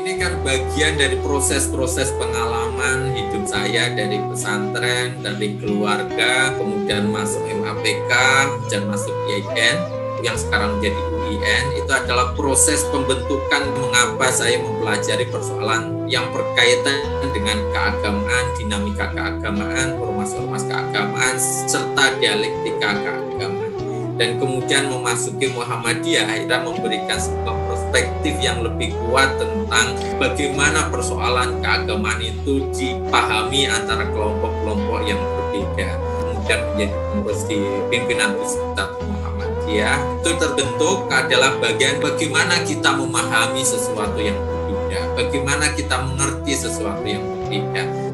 ini kan bagian dari proses-proses pengalaman hidup saya dari pesantren, dari keluarga, kemudian masuk MAPK, dan masuk IAIN, yang sekarang menjadi UIN. Itu adalah proses pembentukan mengapa saya mempelajari persoalan yang berkaitan dengan keagamaan, dinamika keagamaan, ormas-ormas keagamaan, serta dialektika keagamaan. Dan kemudian memasuki Muhammadiyah, akhirnya memberikan sebuah perspektif yang lebih kuat tentang bagaimana persoalan keagamaan itu dipahami antara kelompok-kelompok yang berbeda. Kemudian menjadi pengurus di pimpinan pusat Muhammadiyah, itu terbentuk adalah bagian bagaimana kita memahami sesuatu yang berbeda, bagaimana kita mengerti sesuatu yang berbeda.